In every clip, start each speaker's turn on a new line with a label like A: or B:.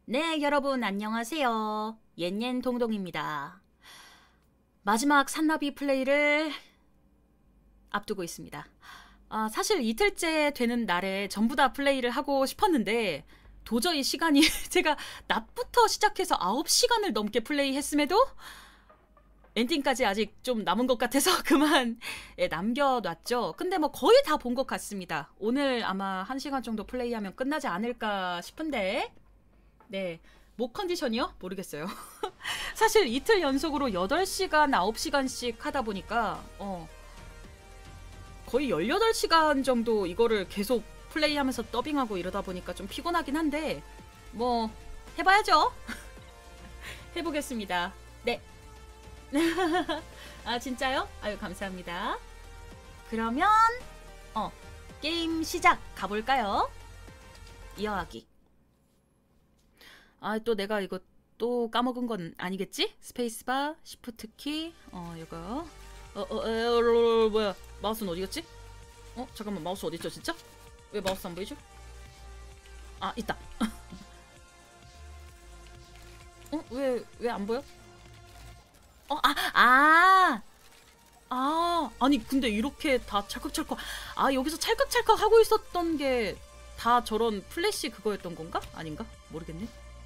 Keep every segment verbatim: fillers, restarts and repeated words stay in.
A: 네, 여러분 안녕하세요. 옌옌 동동입니다. 마지막 산나비 플레이를 앞두고 있습니다. 아, 사실 이틀째 되는 날에 전부 다 플레이를 하고 싶었는데 도저히 시간이 제가 낮부터 시작해서 아홉 시간을 넘게 플레이했음에도 엔딩까지 아직 좀 남은 것 같아서 그만 예, 남겨놨죠. 근데 뭐 거의 다 본 것 같습니다. 오늘 아마 한 시간 정도 플레이하면 끝나지 않을까 싶은데 네. 목 컨디션이요? 모르겠어요. 사실 이틀 연속으로 여덟 시간, 아홉 시간씩 하다 보니까 어 거의 열여덟 시간 정도 이거를 계속 플레이하면서 더빙하고 이러다 보니까 좀 피곤하긴 한데 뭐 해봐야죠. 해보겠습니다. 네. 아 진짜요? 아유 감사합니다. 그러면 어 게임 시작 가볼까요? 이어하기. 아, 또 내가 이거 또 까먹은 건 아니겠지? 스페이스바, 시프트 키, 어, 이거. 어, 어, 어, 어, 어, 뭐야. 마우스는 어디 갔지? 어, 잠깐만, 마우스 어디 있죠, 진짜? 왜 마우스 안 보이죠? 아, 있다. 어, 왜, 왜 안 보여? 어, 아, 아! 아, 아니, 근데 이렇게 다 찰컥찰컥. 아, 여기서 찰컥찰컥 하고 있었던 게 다 저런 플래시 그거였던 건가? 아닌가? 모르겠네.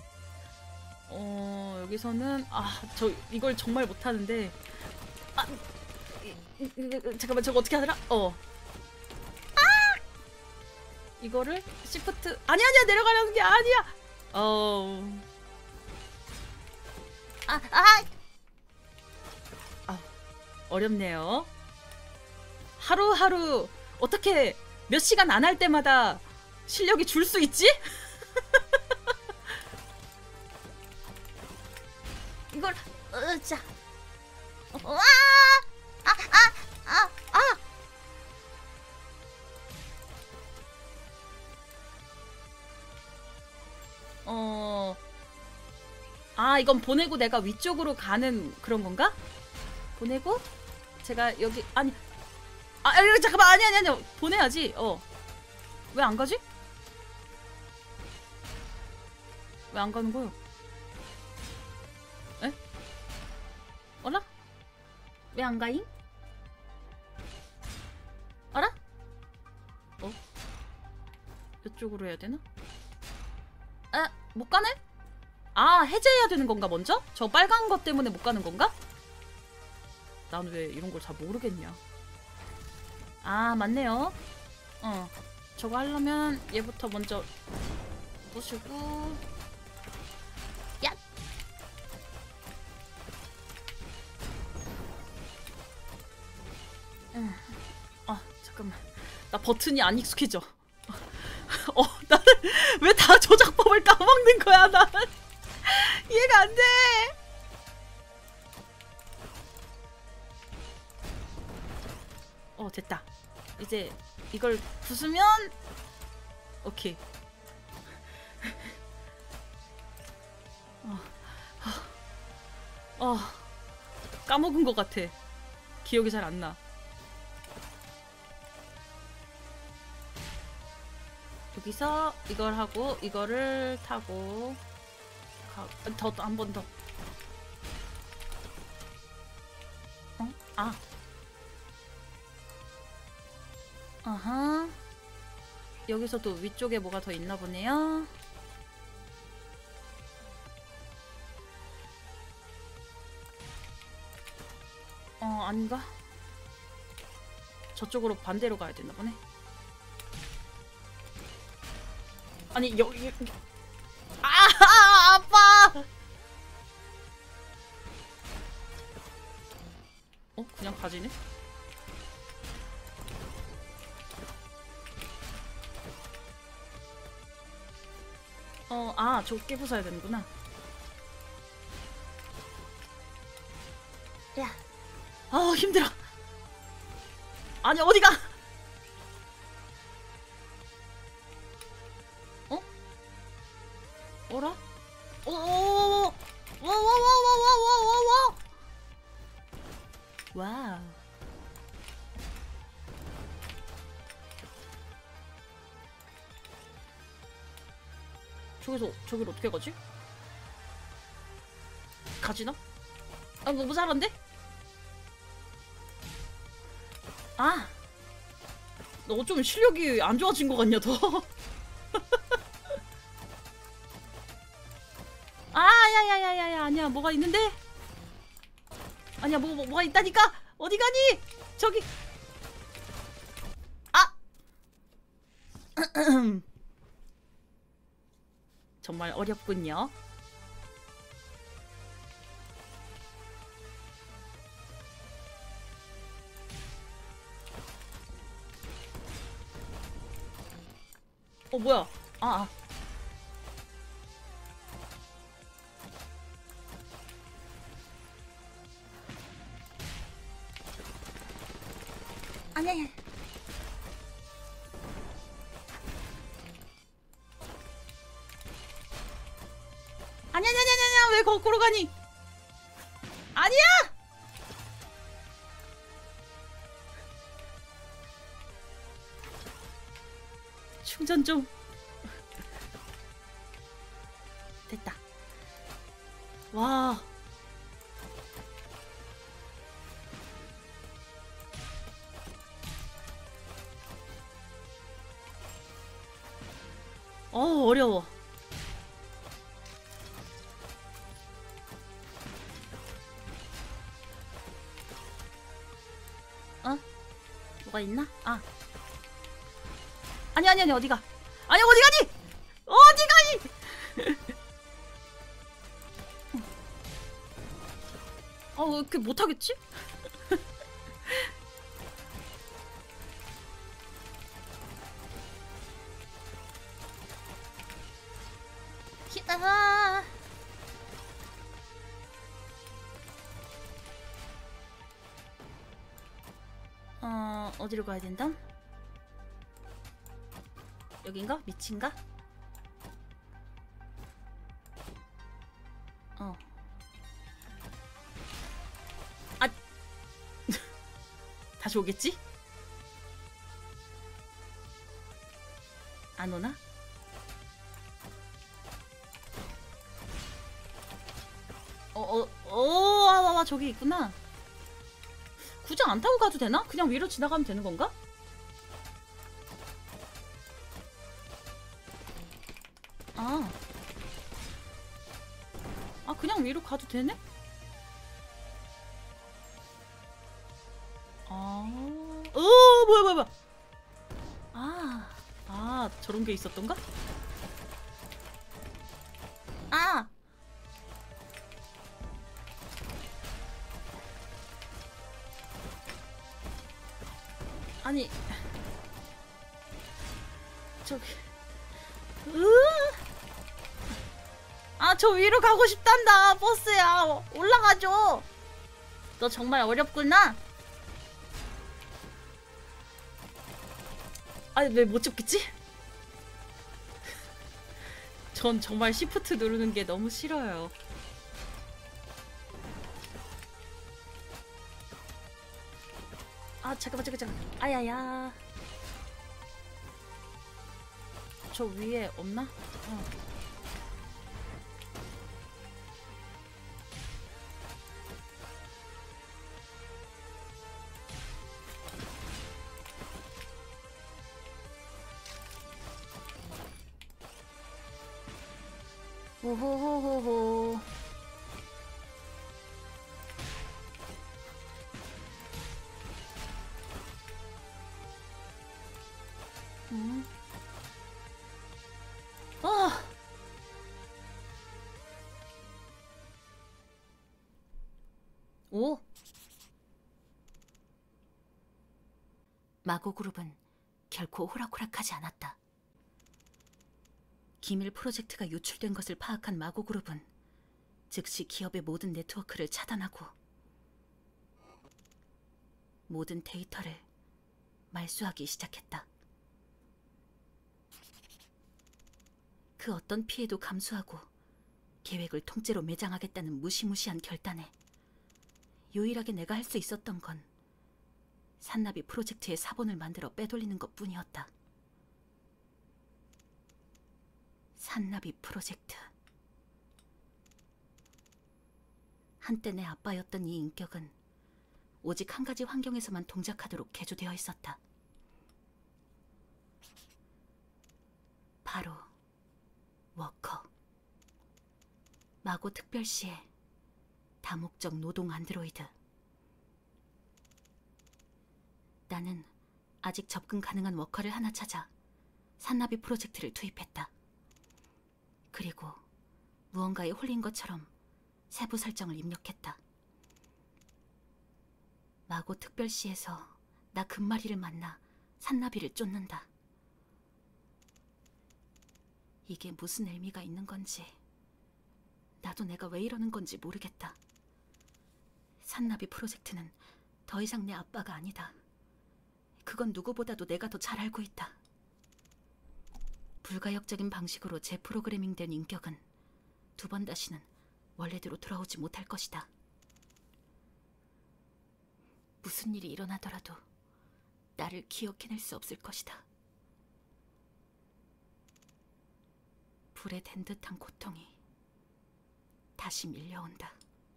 A: 어 여기서는 아 저 이걸 정말 못하는데 아 이, 이, 이, 잠깐만 저거 어떻게 하더라? 어 아! 이거를 시프트 아니 아니야 내려가려는 게 아니야. 어 아, 아! 아 어렵네요. 하루하루 어떻게 몇 시간 안 할 때마다 실력이 줄 수 있지? 이걸 으자 와! 아! 아! 아! 아! 어... 아, 이건 보내고 내가 위쪽으로 가는 그런 건가? 보내고 제가 여기 아니 아, 아니, 잠깐만 아니 아니 아니 보내야지. 어. 왜 안 가지? 왜 안 가는 거요? 에? 어라? 왜 안 가잉? 알아? 어? 이쪽으로 해야 되나? 아, 못 가네? 아, 해제해야 되는 건가 먼저? 저 빨간 것 때문에 못 가는 건가? 난 왜 이런 걸 잘 모르겠냐. 아, 맞네요. 어, 저거 하려면 얘부터 먼저 부수고 야! 음. 아, 잠깐만. 나 버튼이 안 익숙해져. 어, 나는 왜 다 조작법을 까먹는 거야, 난. 이해가 안 돼. 어, 됐다. 이제 이걸 부수면 오케이. 어, 어, 까먹은 것 같아. 기억이 잘 안 나. 여기서 이걸 하고 이거를 타고 더 한 번 더. 어? 아. 아하. 여기서도 위쪽에 뭐가 더 있나 보네요. 어, 아닌가? 저쪽으로 반대로 가야 되나 보네. 아니, 여기 아, 아빠. 어, 그냥 가지네. 어, 아, 저거 깨 부숴야 되는구나. 야. 아, 힘들어. 아니, 어디가? 어? 어라? 오오오오오오오오오오오오오 와우. 저기서 저기를 어떻게 가지? 가지나? 아 너무 잘한데? 아! 너 좀 실력이 안 좋아진 것 같냐 더? 아 야야야야야 아니야 뭐가 있는데? 아니야 뭐, 뭐 뭐가 있다니까? 어디 가니? 저기 아! 정말 어렵군요. 어 뭐야? 아, 아. 아니야. 아니야 아니야 아니야 왜 거꾸로 가니? 아니야! 충전 좀. 됐다. 와. 어 어려워. 어? 뭐가 있나? 아. 아니 아니 아니 어디가? 아니 어디 가니? 어디 가니? 어, 왜 이렇게 못하겠지? 히아. 어, 어디로 가야 된다? 여긴가? 밑인가? 어. 아. 다시 오겠지? 안 오나? 어, 어, 어, 와, 와, 와, 저기 있구나. 굳이 안 타고 가도 되나? 그냥 위로 지나가면 되는 건가? 아. 아, 그냥 위로 가도 되네? 아. 어, 뭐야, 뭐야, 뭐야. 아. 아, 저런 게 있었던가? 아! 아니. 저기. 으 아, 저 위로 가고 싶단다. 버스야. 올라가줘. 너 정말 어렵구나. 아니, 왜 못 잡겠지? 전 정말 시프트 누르는 게 너무 싫어요. 아, 잠깐만, 잠깐만, 잠깐만. 아야야. 저 위에 없나? 어. 호호호호호. 음. 아. 오. 마고그룹은 결코 호락호락하지 않았다. 기밀 프로젝트가 유출된 것을 파악한 마고그룹은 즉시 기업의 모든 네트워크를 차단하고 모든 데이터를 말수하기 시작했다. 그 어떤 피해도 감수하고 계획을 통째로 매장하겠다는 무시무시한 결단에 유일하게 내가 할 수 있었던 건 산나비 프로젝트의 사본을 만들어 빼돌리는 것뿐이었다. 산나비 프로젝트. 한때 내 아빠였던 이 인격은 오직 한 가지 환경에서만 동작하도록 개조되어 있었다. 바로 워커. 마고 특별시의 다목적 노동 안드로이드. 나는 아직 접근 가능한 워커를 하나 찾아 산나비 프로젝트를 투입했다. 그리고 무언가에 홀린 것처럼 세부 설정을 입력했다. 마고 특별시에서 나 금마리를 만나 산나비를 쫓는다. 이게 무슨 의미가 있는 건지, 나도 내가 왜 이러는 건지 모르겠다. 산나비 프로젝트는 더 이상 내 아빠가 아니다. 그건 누구보다도 내가 더 잘 알고 있다. 불가역적인 방식으로 재프로그래밍된 인격은 두 번 다시는 원래대로 돌아오지 못할 것이다. 무슨 일이 일어나더라도 나를 기억해낼 수 없을 것이다. 불에 댄 듯한 고통이 다시 밀려온다.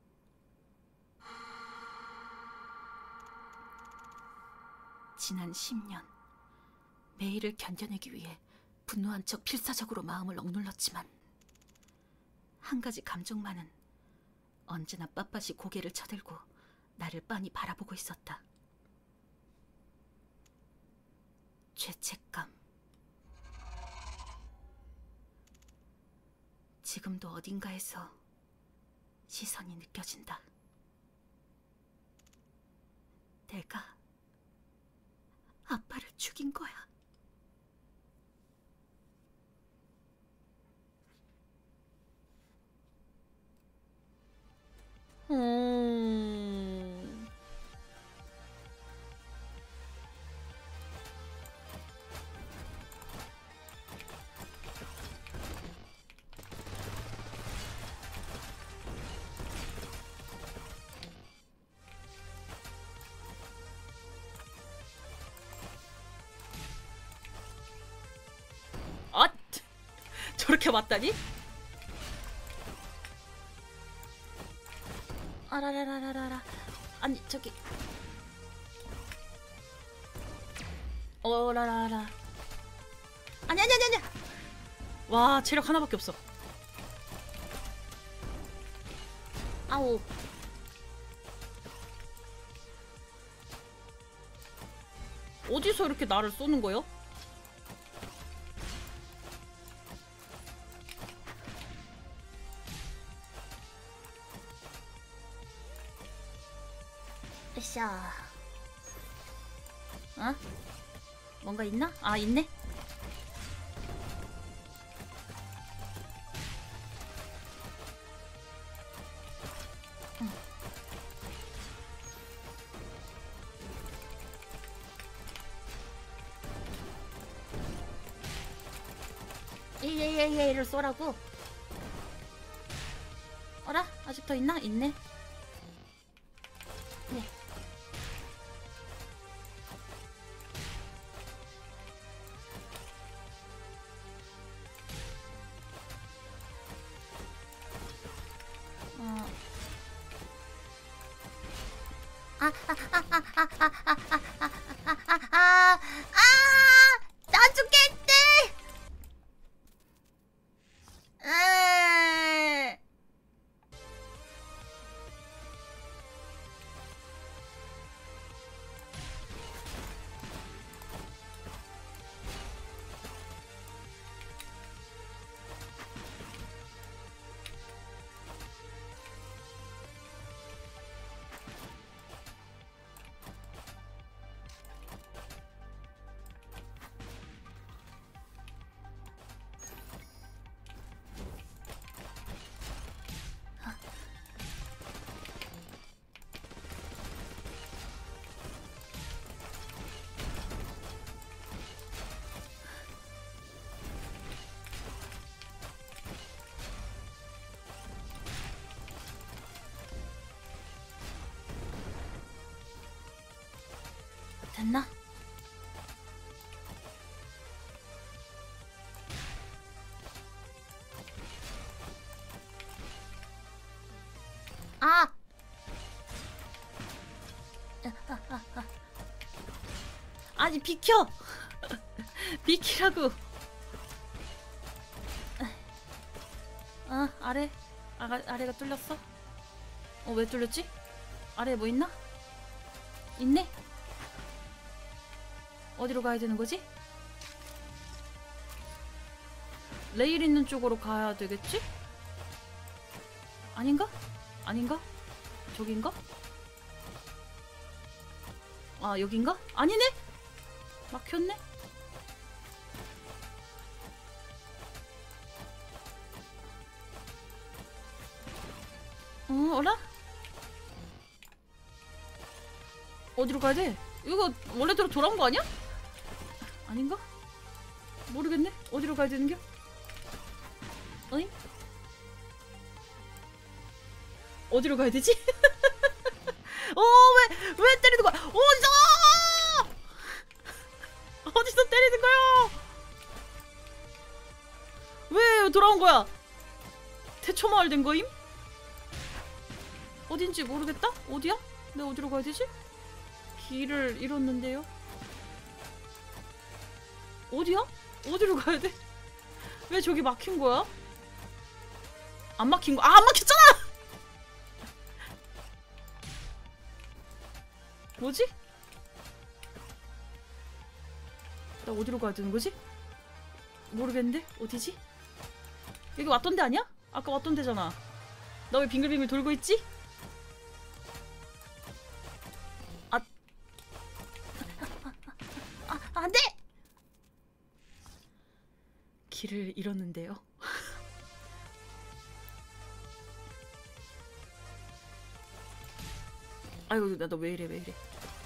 A: 지난 십 년, 매일을 견뎌내기 위해 분노한 척 필사적으로 마음을 억눌렀지만 한 가지 감정만은 언제나 빳빳이 고개를 쳐들고 나를 빤히 바라보고 있었다. 죄책감. 지금도 어딘가에서 시선이 느껴진다. 내가 아빠를 죽인 거야. 음... 아! 저렇게 왔다니? 아라라라라라. 아니 저기 어라라라. 아니 아니 아니 아니. 와, 체력 하나밖에 없어. 아우. 어디서 이렇게 나를 쏘는 거요? 으쌰. 어? 뭔가 있나? 아, 있네? 응. 예예예예를 쏘라고? 어라? 아직 더 있나? 있네. 네. 어. 아, 아, 아, 아, 아, 아, 아, 아, 아, 아, 아, 아, 아, 나 죽겠대. 에. 됐나? 아! 아니 비켜! 비키라고! 아 아래? 아, 아래가 뚫렸어? 어 왜 뚫렸지? 아래에 뭐 있나? 있네? 어디로 가야 되는 거지? 레일 있는 쪽으로 가야 되겠지? 아닌가? 아닌가? 저긴가? 아 여긴가? 아니네? 막혔네? 어 어라? 어디로 가야 돼? 이거 원래대로 돌아온 거 아니야? 아닌가? 모르겠네. 어디로 가야 되는겨? 어잉? 어디로 가야 되지? 어, 왜, 왜 때리는 거야? 어디서! 어디서 때리는 거야? 왜 돌아온 거야? 태초마을 된 거임? 어딘지 모르겠다? 어디야? 내가 어디로 가야 되지? 길을 잃었는데요? 어디야? 어디로 가야 돼? 왜 저기 막힌 거야? 안 막힌 거? 아, 안 막혔잖아! 뭐지? 나 어디로 가야 되는 거지? 모르겠는데? 어디지? 여기 왔던 데 아니야? 아까 왔던 데잖아. 나 왜 빙글빙글 돌고 있지? 아, 아, 안 돼! 길을 잃었는데요. 아이고, 나 너 왜 이래, 왜 이래.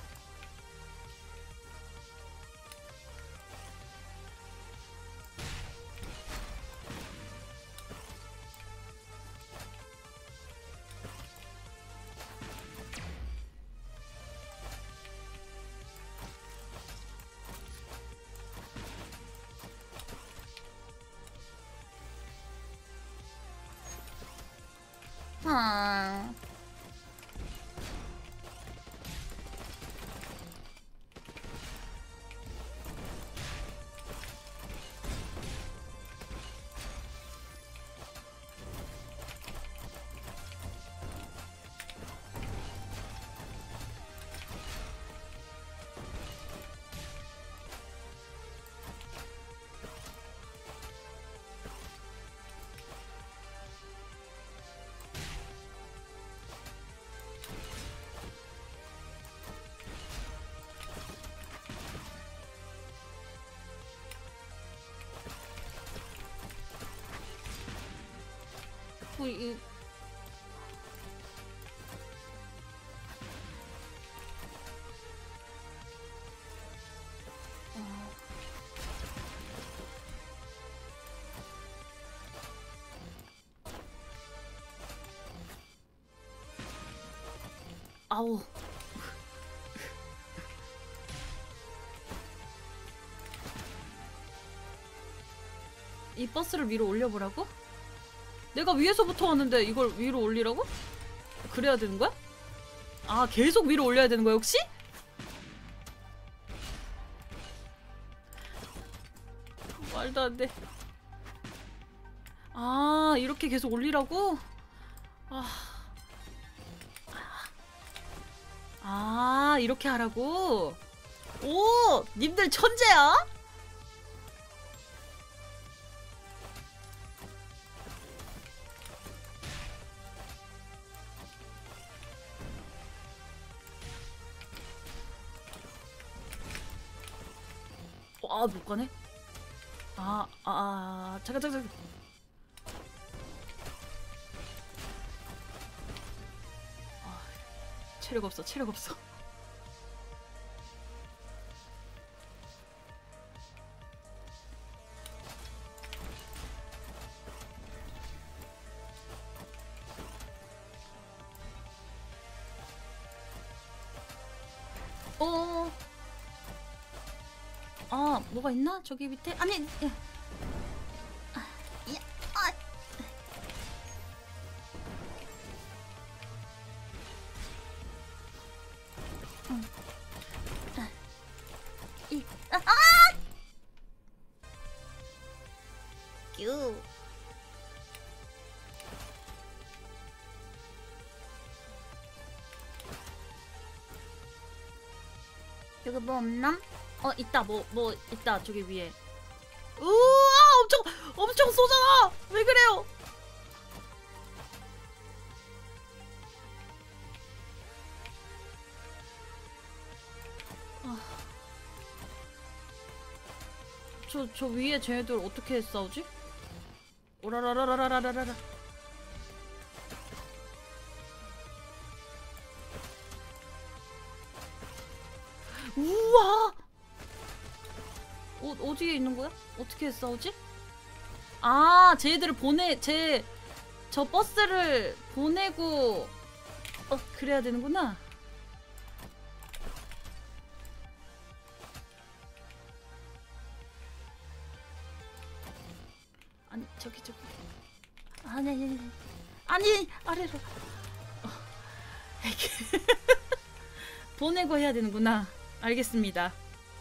A: 아... 뭐, 이... 어... 아우. 이 버스를 위로 올려보라고? 내가 위에서부터 왔는데 이걸 위로 올리라고? 그래야 되는 거야? 아, 계속 위로 올려야 되는 거야, 혹시? 말도 안 돼. 아, 이렇게 계속 올리라고? 아, 아 이렇게 하라고? 오, 님들 천재야? 아, 못 가네? 아, 아, 아, 잠깐, 잠깐, 잠깐. 아, 체력 없어, 체력 없어. 어, 아, 뭐가 있나? 저기 밑에? 아니, 야. 아, 야, 아. 유. 여기 뭐 없나? 어 있다. 뭐 뭐 있다. 저기 위에. 우와 엄청 엄청 쏘잖아. 왜 그래요? 저, 저 위에 쟤네들 어떻게 싸우지? 오라라라라라라라라. 우와! 어, 어디에 있는 거야? 어떻게 싸우지? 아, 쟤들을 보내, 쟤, 저 버스를 보내고, 어, 그래야 되는구나. 아니, 저기, 저기. 아니, 아니, 아니. 아니, 아래로. 어, 보내고 해야 되는구나. 알겠습니다.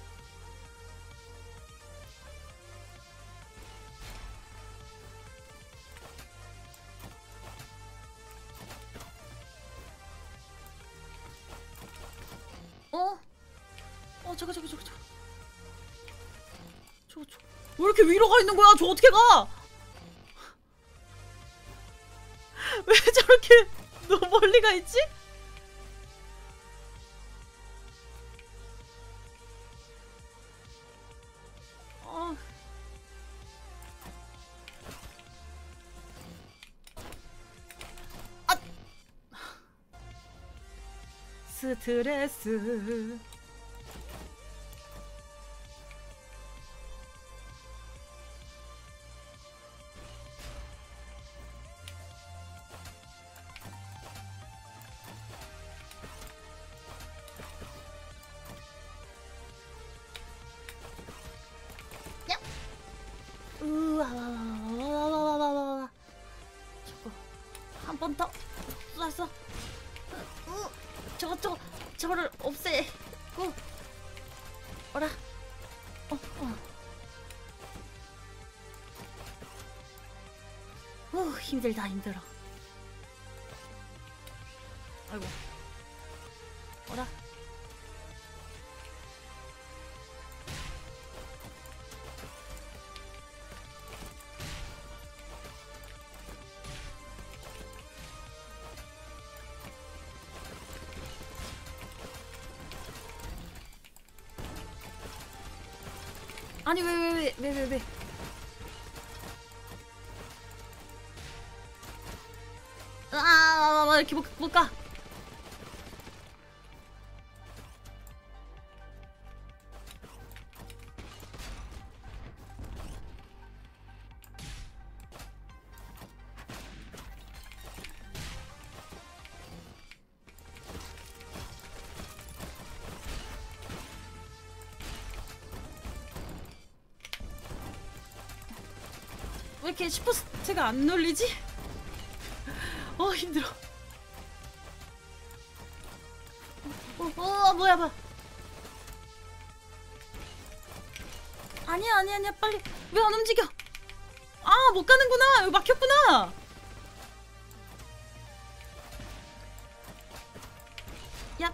A: 어? 어, 저거, 저거, 저거, 저거. 저거, 저거. 왜 이렇게 위로 가 있는 거야? 저 어떻게 가? 왜 저렇게 너무 멀리 가 있지? 어. 아. 스트레스. 우와와와와와와와. 저거 한 번 더 쐈어. 우 저거 저거 저거를 없애고. 어라. 어 어. 우 힘들다 힘들어. 아이고. 어라. 아니 왜 왜 왜 왜 왜 왜? 아, 이렇게 못, 못 가. 왜 이렇게 슈퍼스트가 안 눌리지? 어 힘들어. 어, 어, 어 뭐야 뭐야. 아니야 아니야 아니야 빨리. 왜 안 움직여? 아 못 가는구나. 여기 막혔구나. 야.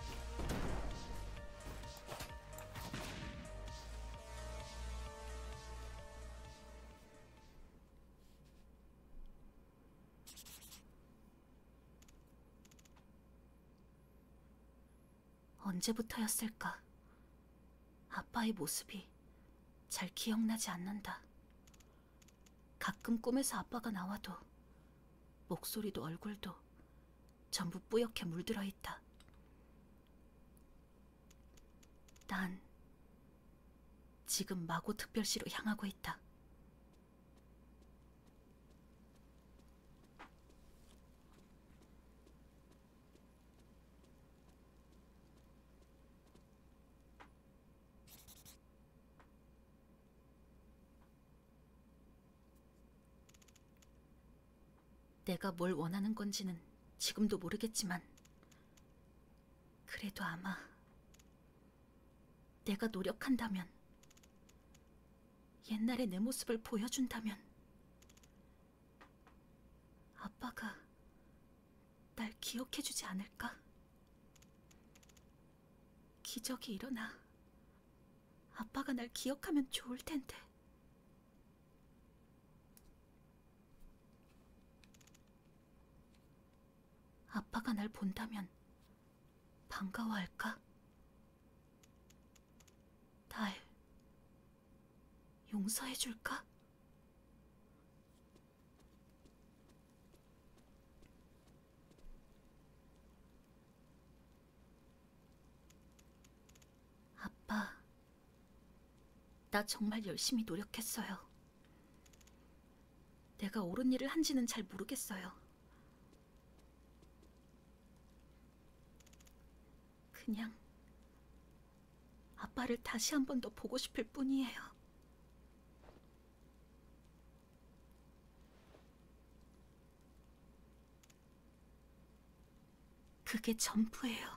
A: 언제부터였을까? 아빠의 모습이 잘 기억나지 않는다. 가끔 꿈에서 아빠가 나와도 목소리도 얼굴도 전부 뿌옇게 물들어 있다. 난 지금 마고 특별시로 향하고 있다. 내가 뭘 원하는 건지는 지금도 모르겠지만 그래도 아마 내가 노력한다면 옛날의 내 모습을 보여준다면 아빠가 날 기억해주지 않을까? 기적이 일어나 아빠가 날 기억하면 좋을 텐데. 아빠가 날 본다면 반가워할까? 날 용서해줄까? 아빠, 나 정말 열심히 노력했어요. 내가 옳은 일을 한지는 잘 모르겠어요. 그냥 아빠를 다시 한 번 더 보고 싶을 뿐이에요. 그게 전부예요.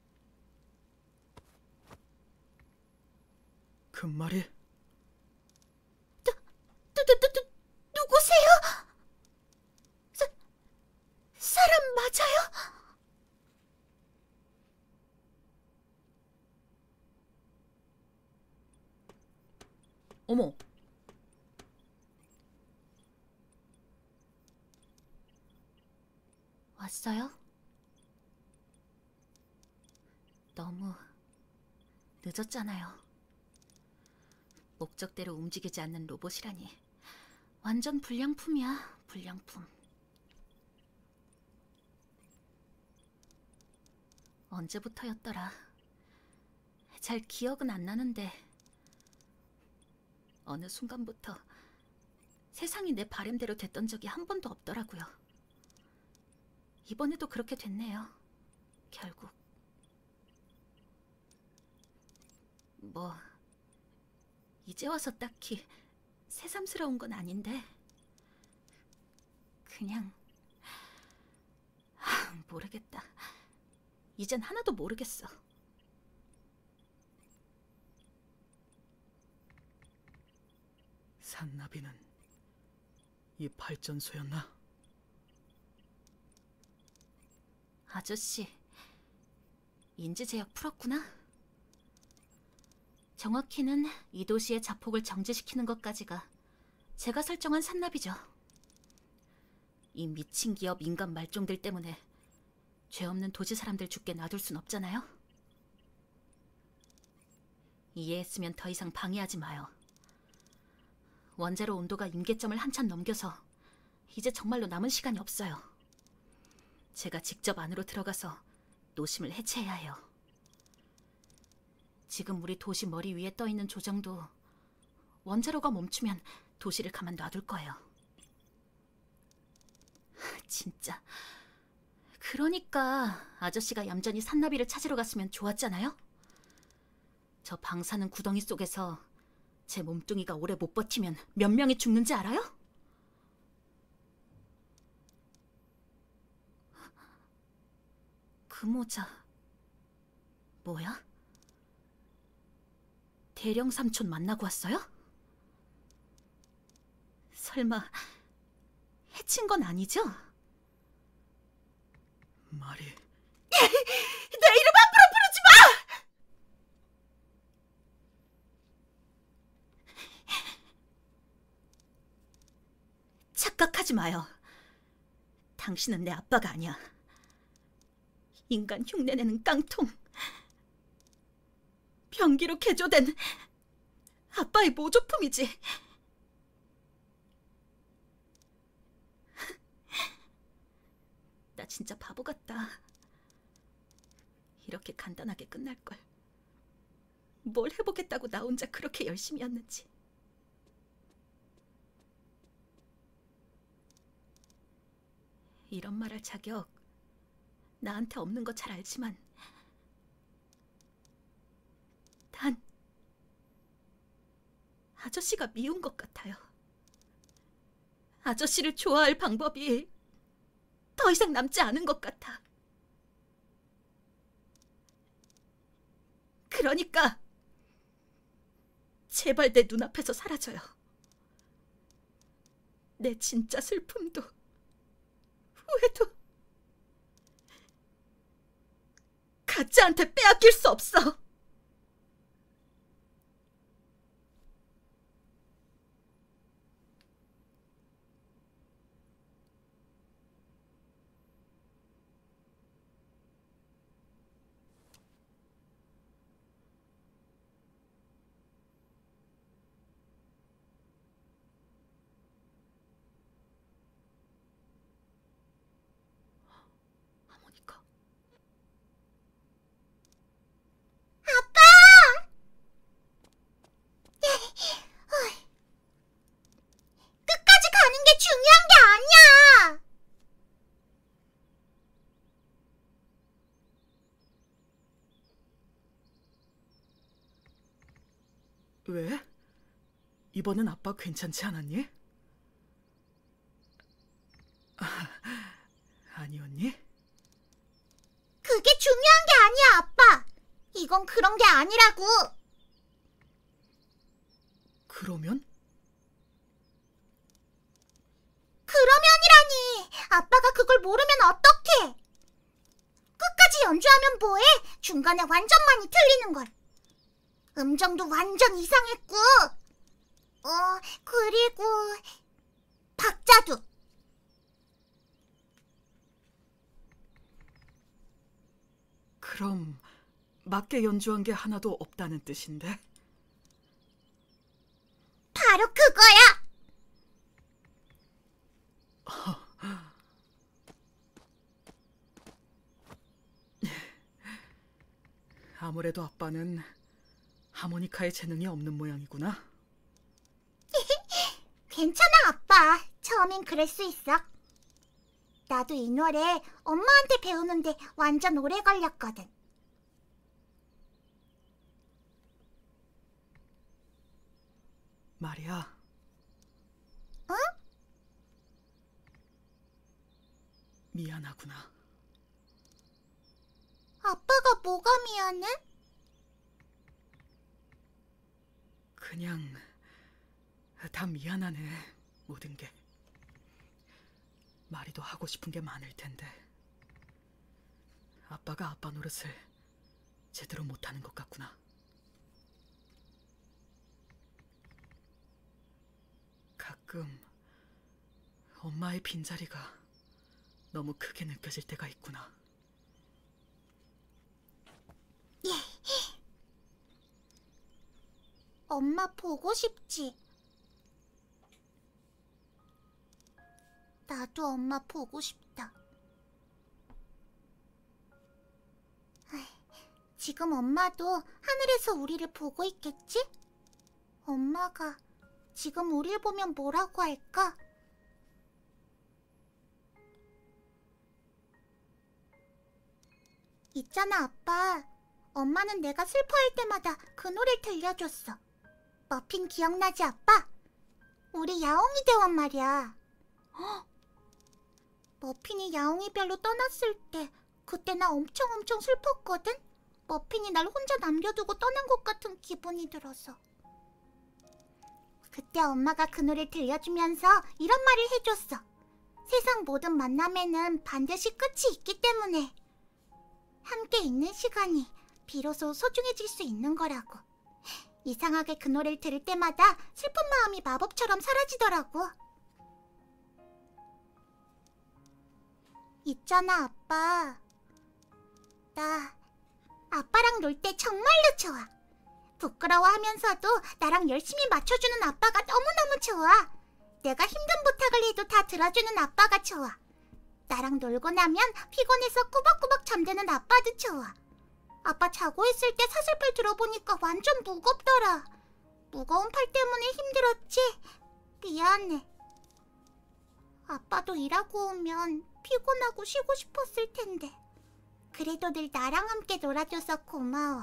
B: 그 말이
A: 누, 누, 누, 누, 누구세요? 사, 사람 맞아요? 어머. 왔어요? 너무 늦었잖아요. 목적대로 움직이지 않는 로봇이라니. 완전 불량품이야, 불량품. 언제부터였더라. 잘 기억은 안 나는데 어느 순간부터 세상이 내 바램대로 됐던 적이 한 번도 없더라고요. 이번에도 그렇게 됐네요. 결국. 뭐 이제 와서 딱히 새삼스러운 건 아닌데 그냥 하, 모르겠다. 이젠 하나도 모르겠어.
B: 산나비는 이 발전소였나?
A: 아저씨, 인지제약 풀었구나? 정확히는 이 도시의 자폭을 정지시키는 것까지가 제가 설정한 산나비죠. 이 미친 기업 인간 말종들 때문에 죄 없는 도시 사람들 죽게 놔둘 순 없잖아요? 이해했으면 더 이상 방해하지 마요. 원자로 온도가 임계점을 한참 넘겨서 이제 정말로 남은 시간이 없어요. 제가 직접 안으로 들어가서 노심을 해체해야 해요. 지금 우리 도시 머리 위에 떠있는 조정도 원자로가 멈추면 도시를 가만 놔둘 거예요. 진짜. 그러니까 아저씨가 얌전히 산나비를 찾으러 갔으면 좋았잖아요? 저 방사능 구덩이 속에서 제 몸뚱이가 오래 못 버티면 몇 명이 죽는지 알아요? 그 모자 뭐야? 대령 삼촌 만나고 왔어요? 설마 해친 건 아니죠?
B: 말이
A: 내 이름 함부로 부르지 마! 착각하지 마요. 당신은 내 아빠가 아니야. 인간 흉내내는 깡통. 병기로 개조된 아빠의 모조품이지. 나 진짜 바보 같다. 이렇게 간단하게 끝날걸. 뭘 해보겠다고 나 혼자 그렇게 열심히 했는지. 이런 말 할 자격 나한테 없는 거 잘 알지만 단 아저씨가 미운 것 같아요. 아저씨를 좋아할 방법이 더 이상 남지 않은 것 같아. 그러니까 제발 내 눈앞에서 사라져요. 내 진짜 슬픔도 후회도 가짜한테 빼앗길 수 없어. 하모니카.
C: 끝까지 가는 게 중요한 게 아니야.
B: 왜? 이번엔 아빠 괜찮지 않았니? 아, 아니었니?
C: 그게 중요한 게 아니야, 아빠. 이건 그런 게 아니라고.
B: 그러면?
C: 그러면이라니. 아빠가 그걸 모르면 어떡해. 끝까지 연주하면 뭐해? 중간에 완전 많이 틀리는걸. 음정도 완전 이상했고. 어, 그리고 박자도.
B: 그럼 맞게 연주한 게 하나도 없다는 뜻인데?
C: 바로 그거야.
B: 아무래도 아빠는 하모니카에 재능이 없는 모양이구나.
C: 괜찮아, 아빠. 처음엔 그럴 수 있어. 나도 이 노래 엄마한테 배우는데 완전 오래 걸렸거든.
B: 마리아.
C: 응?
B: 미안하구나.
C: 아빠가 뭐가 미안해?
B: 그냥 다 미안하네, 모든 게. 마리도 하고 싶은 게 많을 텐데 아빠가 아빠 노릇을 제대로 못하는 것 같구나. 가끔 엄마의 빈자리가 너무 크게 느껴질 때가 있구나.
C: 엄마 보고 싶지? 나도 엄마 보고 싶다. 아이, 지금 엄마도 하늘에서 우리를 보고 있겠지? 엄마가 지금 우리를 보면 뭐라고 할까? 있잖아, 아빠. 엄마는 내가 슬퍼할 때마다 그 노래를 들려줬어. 머핀 기억나지, 아빠? 우리 야옹이 대원 말이야. 헉! 머핀이 야옹이 별로 떠났을 때 그때 나 엄청 엄청 슬펐거든? 머핀이 날 혼자 남겨두고 떠난 것 같은 기분이 들어서. 그때 엄마가 그 노래를 들려주면서 이런 말을 해줬어. 세상 모든 만남에는 반드시 끝이 있기 때문에 함께 있는 시간이 비로소 소중해질 수 있는 거라고. 이상하게 그 노래를 들을 때마다 슬픈 마음이 마법처럼 사라지더라고. 있잖아, 아빠. 나 아빠랑 놀 때 정말로 좋아. 부끄러워하면서도 나랑 열심히 맞춰주는 아빠가 너무너무 좋아. 내가 힘든 부탁을 해도 다 들어주는 아빠가 좋아. 나랑 놀고 나면 피곤해서 꾸벅꾸벅 잠드는 아빠도 좋아. 아빠 자고 있을 때 사슬팔 들어보니까 완전 무겁더라. 무거운 팔 때문에 힘들었지? 미안해. 아빠도 일하고 오면 피곤하고 쉬고 싶었을 텐데. 그래도 늘 나랑 함께 놀아줘서 고마워.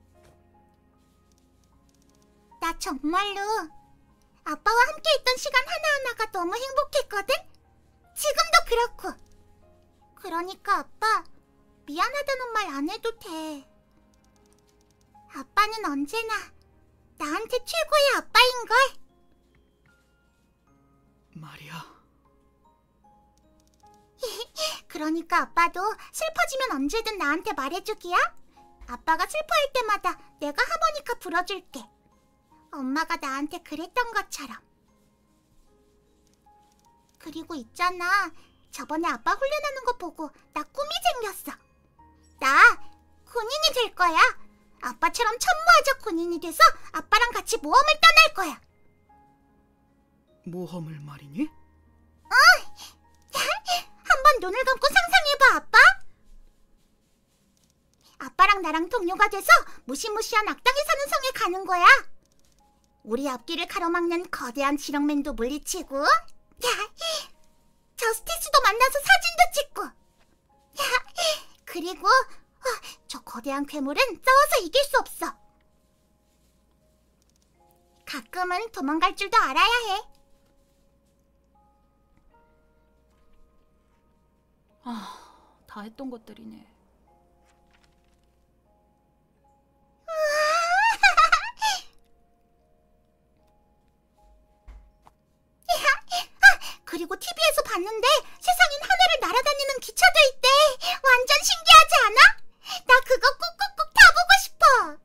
C: 나 정말로 아빠와 함께 있던 시간 하나하나가 너무 행복했거든? 지금도 그렇고. 그러니까 아빠, 미안하다는 말 안 해도 돼. 아빠는 언제나 나한테 최고의 아빠인걸.
B: 마리아.
C: 그러니까 아빠도 슬퍼지면 언제든 나한테 말해주기야? 아빠가 슬퍼할 때마다 내가 하모니카 불어줄게. 엄마가 나한테 그랬던 것처럼. 그리고 있잖아, 저번에 아빠 훈련하는 거 보고 나 꿈이 생겼어. 나 군인이 될 거야. 아빠처럼 천무아적 군인이 돼서 아빠랑 같이 모험을 떠날 거야.
B: 모험을 말이니?
C: 한번 눈을 감고 상상해봐, 아빠. 아빠랑 나랑 동료가 돼서 무시무시한 악당이 사는 성에 가는 거야. 우리 앞길을 가로막는 거대한 지렁맨도 물리치고, 야, 저스티스도 만나서 사진도 찍고, 야, 그리고 어, 저 거대한 괴물은 싸워서 이길 수 없어. 가끔은 도망갈 줄도 알아야 해.
A: 아, 다 했던 것들이네.
C: 그리고 티비에서 봤는데 세상엔 하늘을 날아다니는 기차도 있대. 완전 신기하지 않아? 나 그거 꾹꾹꾹 타보고 싶어.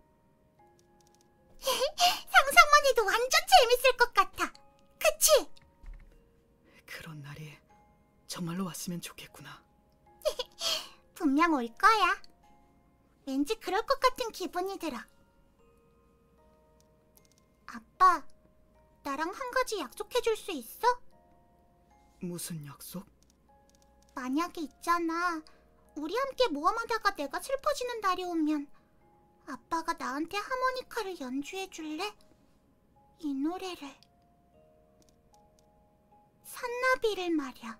C: 상상만 해도 완전 재밌을 것 같아. 그치?
B: 그런 날이 정말로 왔으면 좋겠구나.
C: 분명 올 거야. 왠지 그럴 것 같은 기분이 들어. 아빠, 나랑 한 가지 약속해줄 수 있어?
B: 무슨 약속?
C: 만약에 있잖아, 우리 함께 모험하다가 내가 슬퍼지는 날이 오면 아빠가 나한테 하모니카를 연주해줄래? 이 노래를. 산나비를 말이야.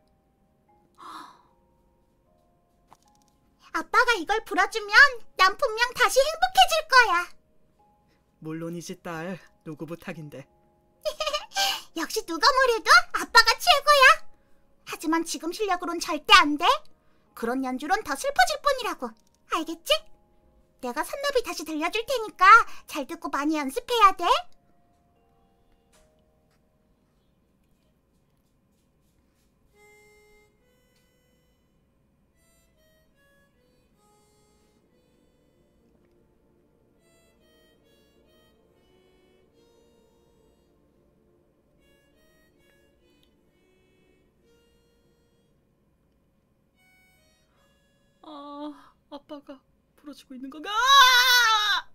C: 아빠가 이걸 불어주면 난 분명 다시 행복해질 거야.
B: 물론이지 딸, 누구 부탁인데.
C: 역시 누가 뭐래도 아빠가 최고야. 하지만 지금 실력으론 절대 안 돼. 그런 연주론 더 슬퍼질 뿐이라고. 알겠지? 내가 산나비 다시 들려줄 테니까 잘 듣고 많이 연습해야 돼.
A: 아, 아빠가 불어주고 있는 건가? 아!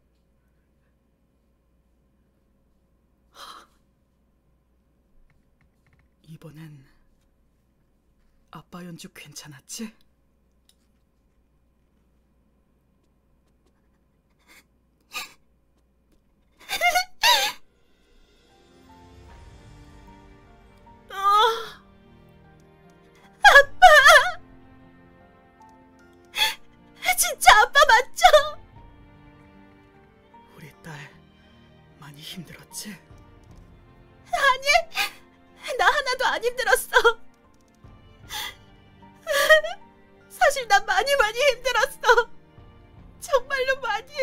B: 이번엔 아빠 연주 괜찮았지?
A: 진짜 아빠 맞죠?
B: 우리 딸 많이 힘들었지?
A: 아니, 나 하나도 안 힘들었어. 사실 난 많이 많이 힘들었어. 정말로 많이.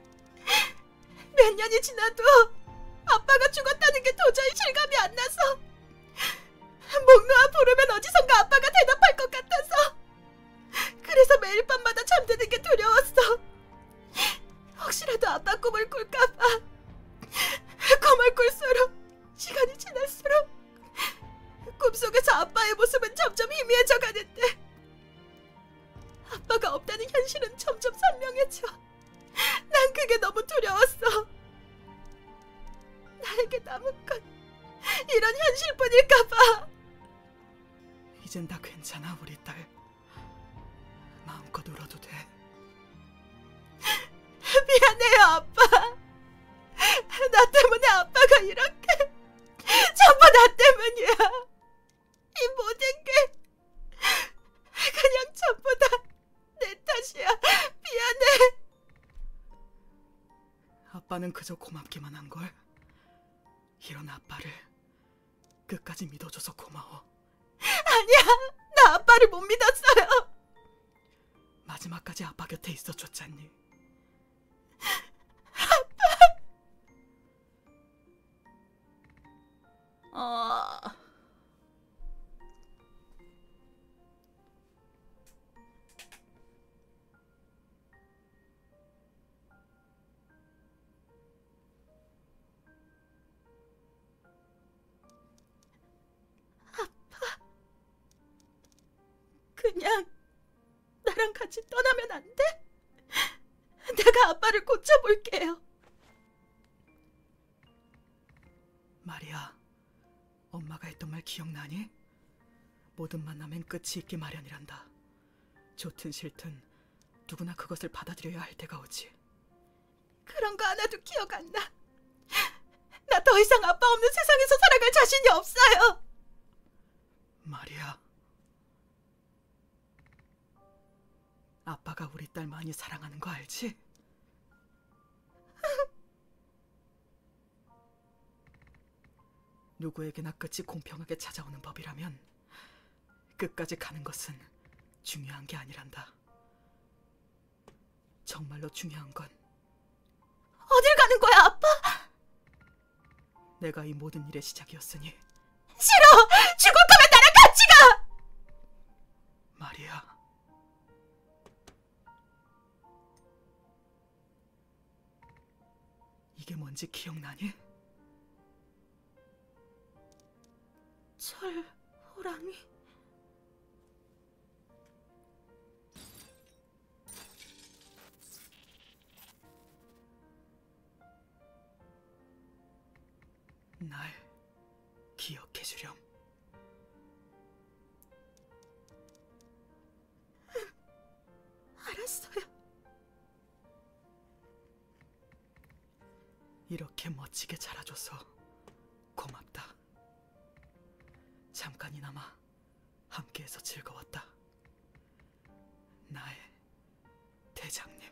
A: 몇 년이 지나도 아빠가 죽었다는 게 도저히 실감이 안 나서 목 놓아 부르면 어디선가 아빠가 대답할 것 같아서 그래서 매일 밤마다 잠드는 게 두려웠어. 혹시라도 아빠 꿈을 꿀까봐. 꿈을 꿀수록, 시간이 지날수록 꿈속에서 아빠의 모습은 점점 희미해져 가는데 아빠가 없다는 현실은 점점 선명해져. 난 그게 너무 두려웠어. 나에게 남은 건 이런 현실뿐일까봐.
B: 이젠 다 괜찮아 우리 딸. 마음껏 울어도 돼.
A: 미안해요 아빠. 나 때문에 아빠가 이렇게. 전부 나 때문이야. 이 모든 게 그냥 전부 다 내 탓이야. 미안해.
B: 아빠는 그저 고맙기만 한걸. 이런 아빠를 끝까지 믿어줘서 고마워.
A: 아니야, 나 아빠를 못 믿었어요.
B: 마지막까지 아빠 곁에 있어줬잖니.
A: 어... 그냥 나랑 같이 떠나면 안 돼? 내가 아빠를 고쳐볼게요.
B: 마리아, 엄마가 했던 말 기억나니? 모든 만남엔 끝이 있기 마련이란다. 좋든 싫든 누구나 그것을 받아들여야 할 때가 오지.
A: 그런 거 하나도 기억 안 나. 나 더 이상 아빠 없는 세상에서 살아갈 자신이 없어요.
B: 마리아, 아빠가 우리 딸 많이 사랑하는 거 알지? 누구에게나 끝이 공평하게 찾아오는 법이라면 끝까지 가는 것은 중요한 게 아니란다. 정말로 중요한 건
A: 어딜 가는 거야, 아빠?
B: 내가 이 모든 일의 시작이었으니.
A: 싫어! 죽을 거면 나랑 같이 가!
B: 마리아, 이게 뭔지 기억나니?
A: 철 호랑이?
B: 날 기억해 주렴.
A: 알았어요.
B: 이렇게 멋지게 자라줘서 고맙다. 잠깐이나마 함께해서 즐거웠다. 나의 대장님.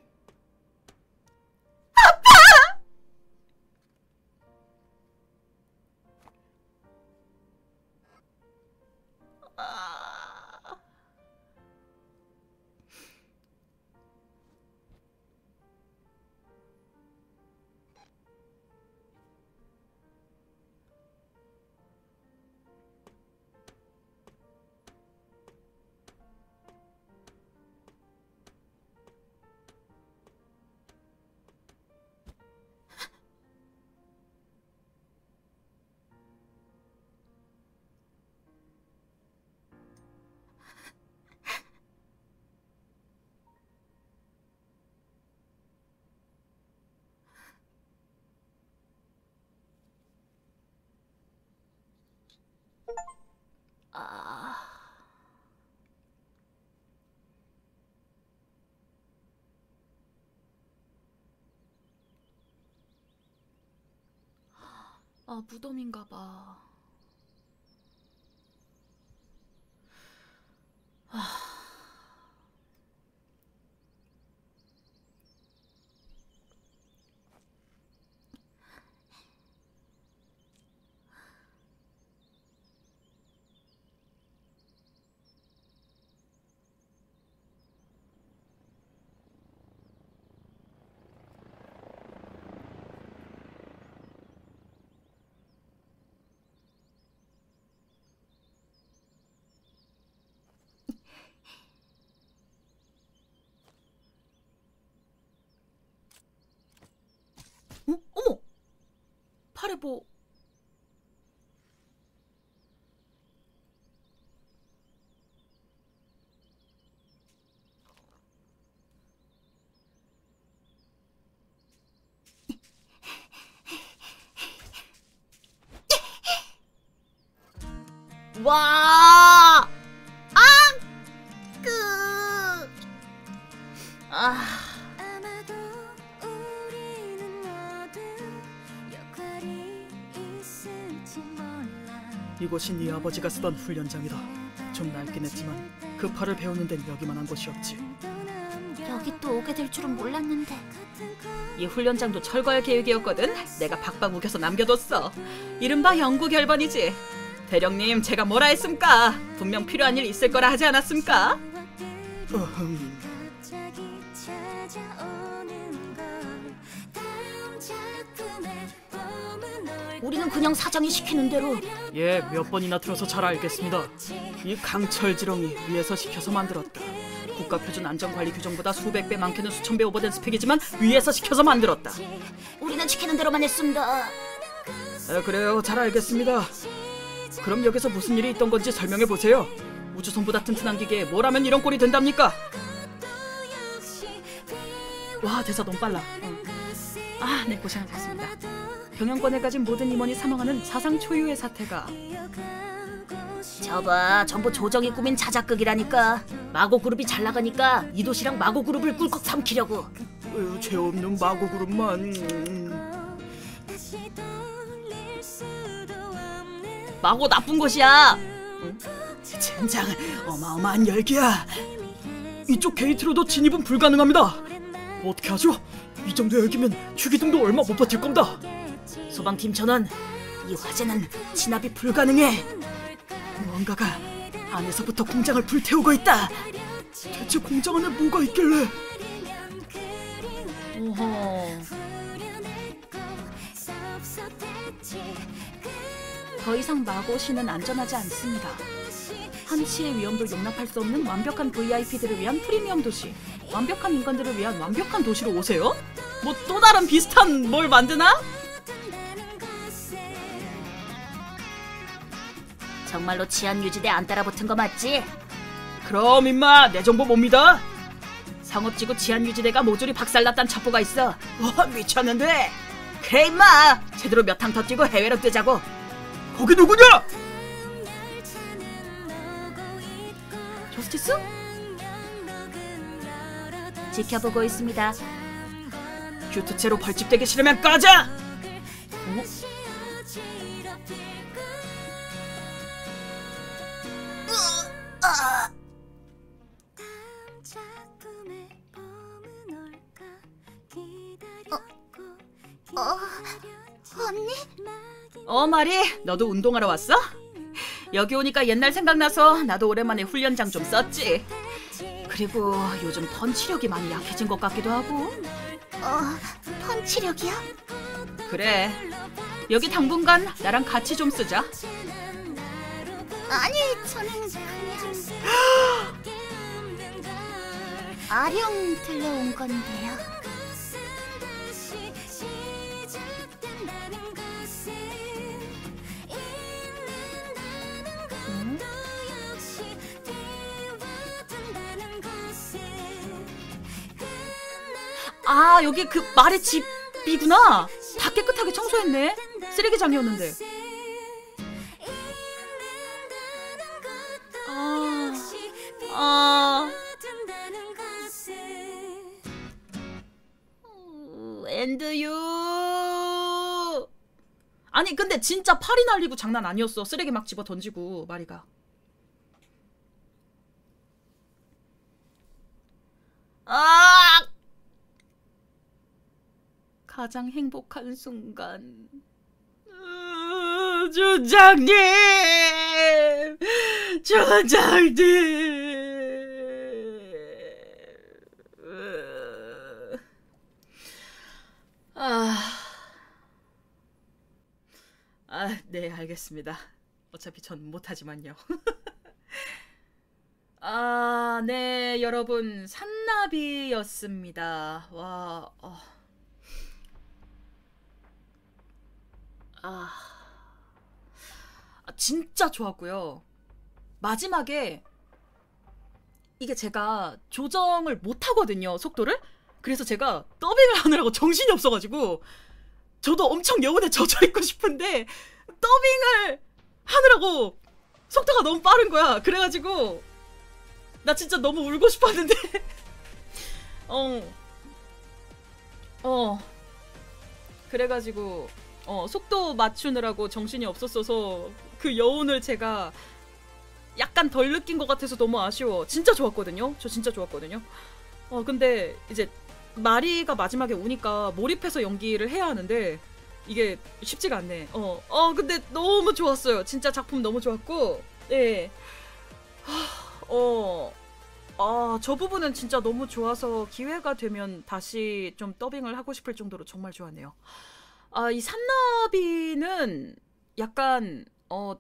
A: 아... 아... 아, 무덤인가 봐. 아... 어? 어머! 팔에 뭐... 와! 아! 그... 아...
B: 이곳이 네 아버지가 쓰던 훈련장이다. 좀 낡긴 했지만 그 팔을 배우는 데는 여기만 한 곳이었지.
C: 여기 또 오게 될 줄은 몰랐는데.
A: 이 훈련장도 철거할 계획이었거든. 내가 박박 우겨서 남겨뒀어. 이른바 영구 결번이지. 대령님, 제가 뭐라 했습니까? 분명 필요한 일 있을 거라 하지 않았습니까?
B: 어흠.
C: 우리는 그냥 사장이 시키는 대로.
B: 예, 몇 번이나 들어서 잘 알겠습니다. 이 강철 지렁이 위에서 시켜서 만들었다. 국가표준 안전관리 규정보다 수백 배 많게는 수천 배 오버된 스펙이지만 위에서 시켜서 만들었다.
C: 우리는 시키는 대로만 했습니다.
B: 아, 그래요, 잘 알겠습니다. 그럼 여기서 무슨 일이 있던 건지 설명해 보세요. 우주선보다 튼튼한 기계에 뭘 하면 이런 꼴이 된답니까? 와, 대사 너무 빨라. 어. 아, 네, 고생하셨습니다. 경영권에 가진 모든 임원이 사망하는 사상 초유의 사태가.
A: 저봐, 전부 조정이 꾸민 자작극이라니까. 마고 그룹이 잘 나가니까 이 도시랑 마고 그룹을 꿀꺽 삼키려고.
B: 에휴, 죄 없는 마고 그룹만.
A: 마고 나쁜 곳이야.
B: 응? 젠장, 어마어마한 열기야. 이쪽 게이트로도 진입은 불가능합니다. 어떻게 하죠? 이 정도 열기면 추기둥도 얼마 못 버틸 겁니다.
A: 소방팀 전원, 이 화재는 진압이 불가능해.
B: 무언가가 안에서부터 공장을 불태우고 있다. 대체 공장 안에 뭐가 있길래?
A: 오호. 더 이상 마고시는 안전하지 않습니다. 한치의 위험도 용납할 수 없는 완벽한 브이아이피들을 위한 프리미엄 도시, 완벽한 인간들을 위한 완벽한 도시로 오세요? 뭐 또 다른 비슷한 뭘 만드나? 정말로 치안 유지대 안 따라붙은 거 맞지?
B: 그럼 임마, 내 정보 못 믿어?
A: 상업지구 치안 유지대가 모조리 박살났단 첩보가 있어.
B: 와, 미쳤는데.
A: 그래 임마, 제대로 몇 탕 더 뛰고 해외로 뜨자고.
B: 거기 누구냐?
A: 저스티스? 지켜보고 있습니다.
B: 큐트체로 벌집되기 싫으면 꺼져! 어?
C: 어, 어, 언니?
A: 어, 마리, 너도 운동하러 왔어? 여기 오니까 옛날 생각나서 나도 오랜만에 훈련장 좀 썼지. 그리고 요즘 펀치력이 많이 약해진 것 같기도 하고.
C: 어, 펀치력이요?
A: 그래, 여기 당분간 나랑 같이 좀 쓰자.
C: 아니, 저는 그냥 아령 들러온 건데요.
A: 응? 아, 여기 그 말의 집이구나. 다 깨끗하게 청소했네. 쓰레기장이었는데. 아, 아. 앤드 유. 아니 근데 진짜 팔이 날리고 장난 아니었어. 쓰레기 막 집어 던지고 마리가. 아! 가장 행복한 순간. 으, 주장님! 주장님! 으, 아, 아, 네, 알겠습니다. 어차피 전 못하지만요. 아, 네, 여러분, 산나비였습니다. 와, 어. 아, 진짜 좋았고요. 마지막에 이게 제가 조정을 못하거든요, 속도를. 그래서 제가 더빙을 하느라고 정신이 없어가지고 저도 엄청 여운에 젖어있고 싶은데 더빙을 하느라고 속도가 너무 빠른 거야. 그래가지고 나 진짜 너무 울고 싶었는데 어, 어, 그래가지고 어, 속도 맞추느라고 정신이 없었어서 그 여운을 제가 약간 덜 느낀 것 같아서 너무 아쉬워. 진짜 좋았거든요. 저 진짜 좋았거든요. 어, 근데 이제 마리가 마지막에 우니까 몰입해서 연기를 해야 하는데 이게 쉽지가 않네. 어, 어, 근데 너무 좋았어요. 진짜 작품 너무 좋았고, 네. 어, 아, 저 부분은 진짜 너무 좋아서 기회가 되면 다시 좀 더빙을 하고 싶을 정도로 정말 좋았네요. 아, 이 산나비는 약간 어,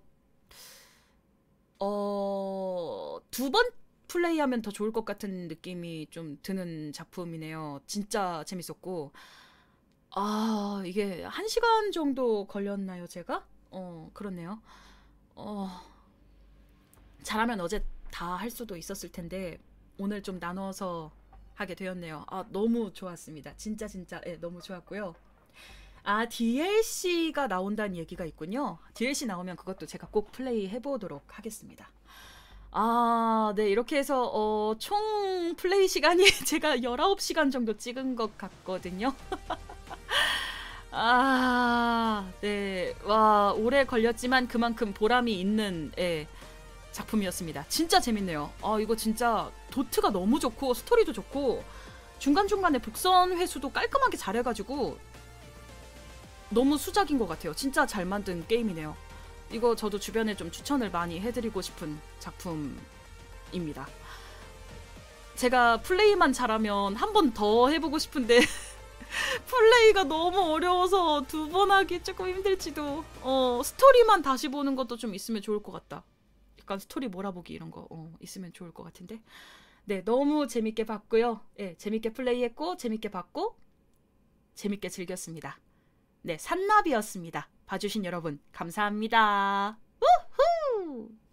A: 어, 두 번 플레이하면 더 좋을 것 같은 느낌이 좀 드는 작품이네요. 진짜 재밌었고, 아, 이게 한 시간 정도 걸렸나요, 제가? 어, 그렇네요. 어, 잘하면 어제 다 할 수도 있었을 텐데 오늘 좀 나눠서 하게 되었네요. 아, 너무 좋았습니다. 진짜 진짜 예, 너무 좋았고요. 아, 디엘씨가 나온다는 얘기가 있군요. 디엘씨 나오면 그것도 제가 꼭 플레이 해보도록 하겠습니다. 아, 네, 이렇게 해서 어, 총 플레이 시간이 제가 열아홉 시간 정도 찍은 것 같거든요. 아, 네, 와, 오래 걸렸지만 그만큼 보람이 있는 예, 작품이었습니다. 진짜 재밌네요. 아, 이거 진짜 도트가 너무 좋고 스토리도 좋고 중간중간에 복선 회수도 깔끔하게 잘해가지고 너무 수작인 것 같아요. 진짜 잘 만든 게임이네요. 이거 저도 주변에 좀 추천을 많이 해드리고 싶은 작품입니다. 제가 플레이만 잘하면 한 번 더 해보고 싶은데 플레이가 너무 어려워서 두 번 하기 조금 힘들지도. 어, 스토리만 다시 보는 것도 좀 있으면 좋을 것 같다. 약간 스토리 몰아보기 이런 거 어, 있으면 좋을 것 같은데. 네, 너무 재밌게 봤고요. 네, 재밌게 플레이했고 재밌게 봤고 재밌게 즐겼습니다. 네, 산나비였습니다. 봐주신 여러분 감사합니다. 우후!